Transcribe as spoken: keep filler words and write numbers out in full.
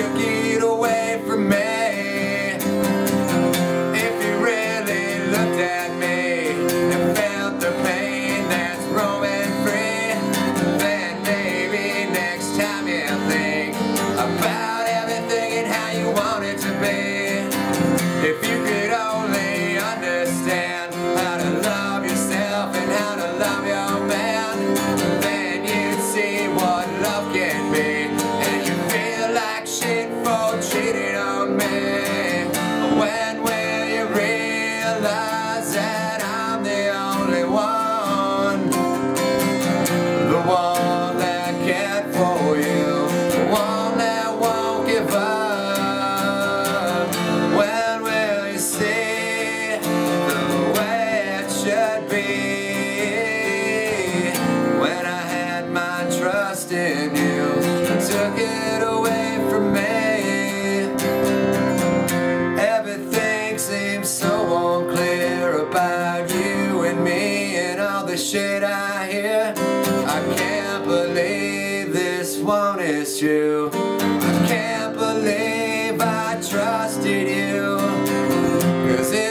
took it away from me. If you really looked at me and felt the pain that's roaming free, then maybe next time you think about everything and how you want it to be. If you could only understand how to love yourself and how to love your man, then you'd see what love can be. And you feel like shit for cheating on me. When will you realize that I'm the only one, the one that cared for you, the one that won't give up? When will you see the way it should be? When I had my trust in you, took it away from me. Everything seems so unclear about you and me and all the shit I hear. I can't believe this one is true. I can't believe I trusted you, 'cause it